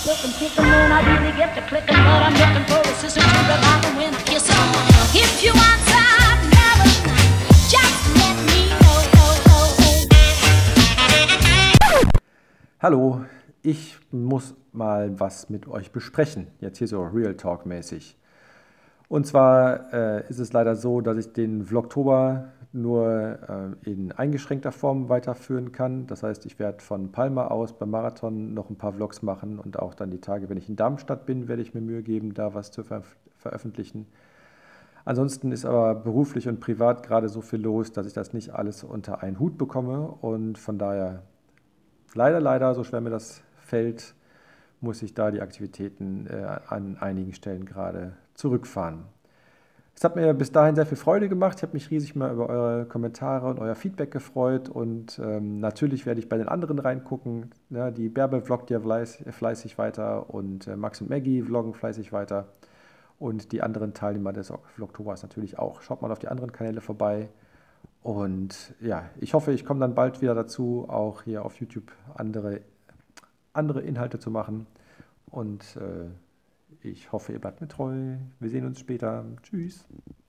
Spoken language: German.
looking, thinking, when I really get to clicking, but I'm looking for a sister to revive her when I kiss her. If you want some never just let me know. Hallo, ich muss mal was mit euch besprechen, jetzt hier so Real Talk mäßig. Und zwar ist es leider so, dass ich den Vlogtober nur in eingeschränkter Form weiterführen kann. Das heißt, ich werde von Palma aus beim Marathon noch ein paar Vlogs machen und auch dann die Tage, wenn ich in Darmstadt bin, werde ich mir Mühe geben, da was zu veröffentlichen. Ansonsten ist aber beruflich und privat gerade so viel los, dass ich das nicht alles unter einen Hut bekomme und von daher leider, so schwer mir das fällt, muss ich da die Aktivitäten an einigen Stellen gerade zurückfahren. Es hat mir bis dahin sehr viel Freude gemacht. Ich habe mich riesig mal über eure Kommentare und euer Feedback gefreut und natürlich werde ich bei den anderen reingucken. Ja, die Bärbel vloggt ja fleißig weiter und Max und Maggie vloggen fleißig weiter und die anderen Teilnehmer des Vlogtobers natürlich auch. Schaut mal auf die anderen Kanäle vorbei und ja, ich hoffe, ich komme dann bald wieder dazu, auch hier auf YouTube andere Inhalte zu machen und ich hoffe, ihr bleibt mir treu. Wir sehen uns später. Tschüss.